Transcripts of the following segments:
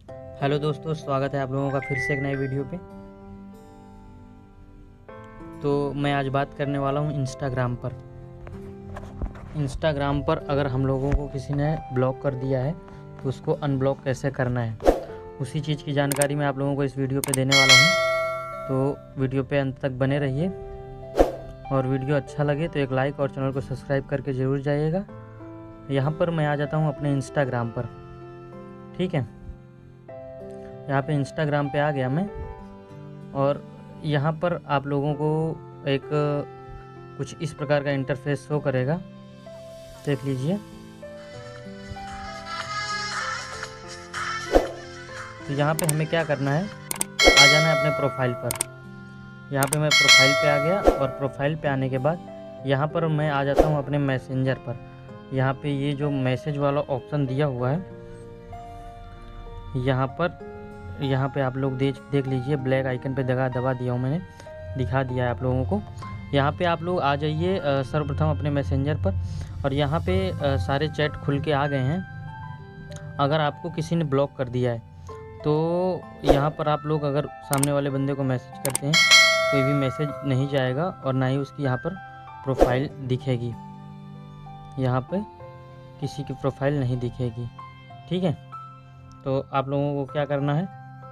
Hello दोस्तों, स्वागत है आप लोगों का फिर से एक नए वीडियो पे। तो मैं आज बात करने वाला हूँ इंस्टाग्राम पर अगर हम लोगों को किसी ने ब्लॉक कर दिया है तो उसको अनब्लॉक कैसे करना है, उसी चीज़ की जानकारी मैं आप लोगों को इस वीडियो पे देने वाला हूँ। तो वीडियो पे अंत तक बने रहिए और वीडियो अच्छा लगे तो एक लाइक और चैनल को सब्सक्राइब करके ज़रूर जाइएगा। यहाँ पर मैं आ जाता हूँ अपने इंस्टाग्राम पर। ठीक है, यहाँ पे इंस्टाग्राम पे आ गया मैं और यहाँ पर आप लोगों को एक कुछ इस प्रकार का इंटरफेस शो करेगा, देख लीजिए। तो यहाँ पे हमें क्या करना है, आ जाना है अपने प्रोफाइल पर। यहाँ पे मैं प्रोफाइल पे आ गया और प्रोफाइल पे आने के बाद यहाँ पर मैं आ जाता हूँ अपने मैसेंजर पर। यहाँ पे ये जो मैसेज वाला ऑप्शन दिया हुआ है, यहाँ पे आप लोग देख लीजिए, ब्लैक आइकन पे दबा दिया हूँ मैंने, दिखा दिया है आप लोगों को। यहाँ पे आप लोग आ जाइए सर्वप्रथम अपने मैसेंजर पर और यहाँ पे सारे चैट खुल के आ गए हैं। अगर आपको किसी ने ब्लॉक कर दिया है तो यहाँ पर आप लोग अगर सामने वाले बंदे को मैसेज करते हैं, कोई भी मैसेज नहीं जाएगा और ना ही उसकी यहाँ पर प्रोफाइल दिखेगी। यहाँ पे किसी की प्रोफाइल नहीं दिखेगी। ठीक है, तो आप लोगों को क्या करना है,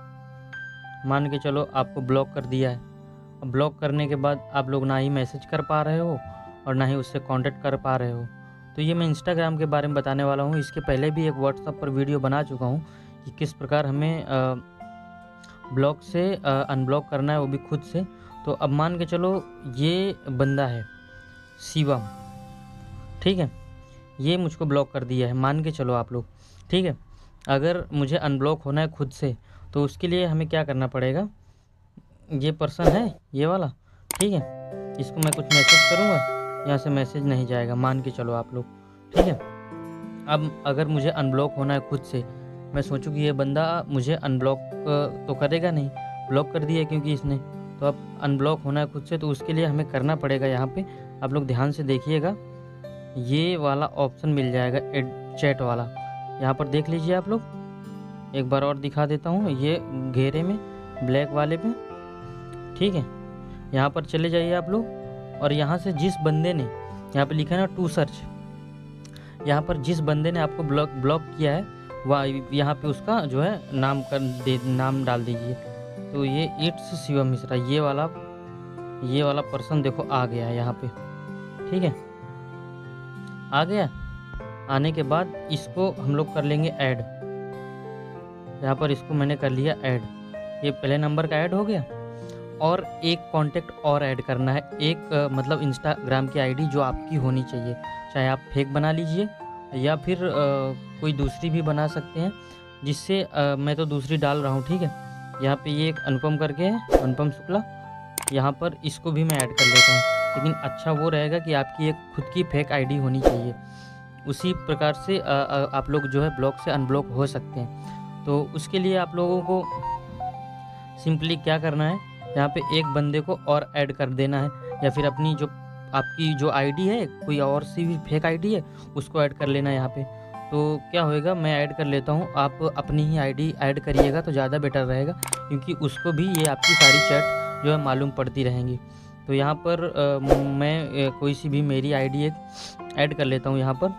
मान के चलो आपको ब्लॉक कर दिया है। अब ब्लॉक करने के बाद आप लोग ना ही मैसेज कर पा रहे हो और ना ही उससे कांटेक्ट कर पा रहे हो। तो ये मैं इंस्टाग्राम के बारे में बताने वाला हूँ। इसके पहले भी एक व्हाट्सएप पर वीडियो बना चुका हूँ कि किस प्रकार हमें ब्लॉक से अनब्लॉक करना है, वो भी खुद से। तो अब मान के चलो ये बंदा है शिवम, ठीक है, ये मुझको ब्लॉक कर दिया है, मान के चलो आप लोग। ठीक है, अगर मुझे अनब्लॉक होना है खुद से तो उसके लिए हमें क्या करना पड़ेगा, ये पर्सन है ये वाला, ठीक है, इसको मैं कुछ मैसेज करूँगा, यहाँ से मैसेज नहीं जाएगा, मान के चलो आप लोग। ठीक है, अब अगर मुझे अनब्लॉक होना है खुद से, मैं सोचूँ कि ये बंदा मुझे अनब्लॉक तो करेगा नहीं, ब्लॉक कर दिया क्योंकि इसने, तो अब अनब्लॉक होना है खुद से, तो उसके लिए हमें करना पड़ेगा, यहाँ पे आप लोग ध्यान से देखिएगा, ये वाला ऑप्शन मिल जाएगा एड चैट वाला। यहाँ पर देख लीजिए आप लोग, एक बार और दिखा देता हूँ, ये घेरे में ब्लैक वाले पे। ठीक है, यहाँ पर चले जाइए आप लोग और यहाँ से जिस बंदे ने, यहाँ पे लिखा है ना टू सर्च, यहाँ पर जिस बंदे ने आपको ब्लॉक किया है वह यहाँ पे उसका जो है नाम डाल दीजिए। तो ये इट्स शिवम मिश्रा, ये वाला पर्सन देखो आ गया है यहाँ पे। ठीक है, आ गया। आने के बाद इसको हम लोग कर लेंगे ऐड। यहाँ पर इसको मैंने कर लिया ऐड, ये पहले नंबर का ऐड हो गया। और एक कांटेक्ट और ऐड करना है, एक मतलब इंस्टाग्राम की आईडी जो आपकी होनी चाहिए, चाहे आप फेक बना लीजिए या फिर कोई दूसरी भी बना सकते हैं, जिससे मैं तो दूसरी डाल रहा हूँ। ठीक है, यहाँ पे ये एक अनुपम करके है, अनुपम शुक्ला, यहाँ पर इसको भी मैं ऐड कर लेता हूँ। लेकिन अच्छा वो रहेगा कि आपकी एक खुद की फेक आईडी होनी चाहिए, उसी प्रकार से आप लोग जो है ब्लॉक से अनब्लॉक हो सकते हैं। तो उसके लिए आप लोगों को सिंपली क्या करना है, यहाँ पे एक बंदे को और ऐड कर देना है, या फिर अपनी जो आपकी जो आईडी है, कोई और सी भी फेक आईडी है, उसको ऐड कर लेना है यहाँ पे। तो क्या होएगा, मैं ऐड कर लेता हूँ, आप अपनी ही आईडी ऐड करिएगा तो ज़्यादा बेटर रहेगा, क्योंकि उसको भी ये आपकी सारी चैट जो है मालूम पड़ती रहेंगी। तो यहाँ पर मैं कोई सी भी मेरी आईडी एक ऐड कर लेता हूँ।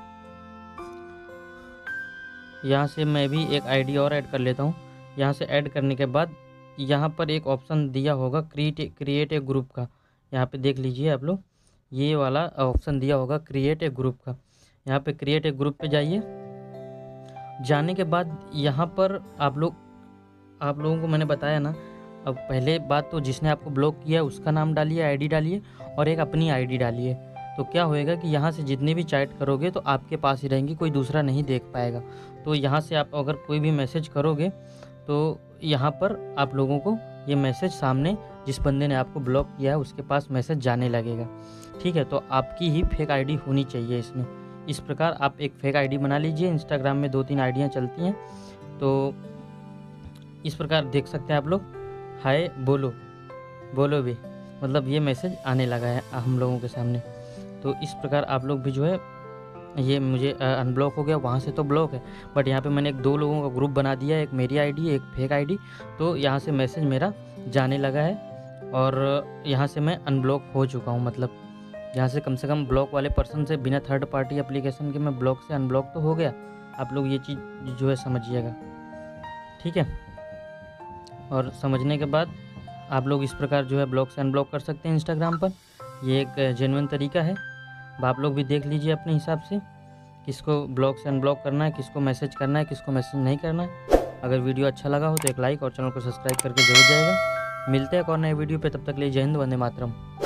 यहाँ से मैं भी एक आईडी और ऐड कर लेता हूँ। यहाँ से ऐड करने के बाद यहाँ पर एक ऑप्शन दिया होगा क्रिएट ए ग्रुप का, यहाँ पे देख लीजिए आप लोग, ये वाला ऑप्शन दिया होगा क्रिएट ए ग्रुप का। यहाँ पे क्रिएट ए ग्रुप पे जाइए। जाने के बाद यहाँ पर आप लोगों को मैंने बताया ना, अब पहले बात तो जिसने आपको ब्लॉक किया उसका नाम डालिए, आईडी डालिए और एक अपनी आईडी डालिए। तो क्या होएगा कि यहाँ से जितने भी चैट करोगे तो आपके पास ही रहेंगी, कोई दूसरा नहीं देख पाएगा। तो यहाँ से आप अगर कोई भी मैसेज करोगे तो यहाँ पर आप लोगों को ये मैसेज सामने जिस बंदे ने आपको ब्लॉक किया है उसके पास मैसेज जाने लगेगा। ठीक है, तो आपकी ही फेक आईडी होनी चाहिए इसमें। इस प्रकार आप एक फेक आईडी बना लीजिए। इंस्टाग्राम में 2-3 आईडियाँ चलती हैं, तो इस प्रकार देख सकते हैं आप लोग, हाय बोलो भी, मतलब ये मैसेज आने लगा है हम लोगों के सामने। तो इस प्रकार आप लोग भी जो है ये मुझे अनब्लॉक हो गया, वहाँ से तो ब्लॉक है, बट यहाँ पे मैंने एक 2 लोगों का ग्रुप बना दिया, एक मेरी आईडी एक फेक आईडी, तो यहाँ से मैसेज मेरा जाने लगा है और यहाँ से मैं अनब्लॉक हो चुका हूँ। मतलब यहाँ से कम ब्लॉक वाले पर्सन से बिना थर्ड पार्टी एप्लीकेशन के मैं ब्लॉक से अनब्लॉक तो हो गया। आप लोग ये चीज़ जो है समझिएगा, ठीक है। और समझने के बाद आप लोग इस प्रकार जो है ब्लॉक से अनब्लॉक कर सकते हैं इंस्टाग्राम पर। ये एक जेन्युइन तरीका है। अब आप लोग भी देख लीजिए अपने हिसाब से किसको ब्लॉक से अनब्लॉक करना है, किसको मैसेज करना है, किसको मैसेज नहीं करना है। अगर वीडियो अच्छा लगा हो तो एक लाइक और चैनल को सब्सक्राइब करके जरूर जाएगा। मिलते हैं एक और नए वीडियो पे, तब तक के लिए जय हिंद, वंदे मातरम।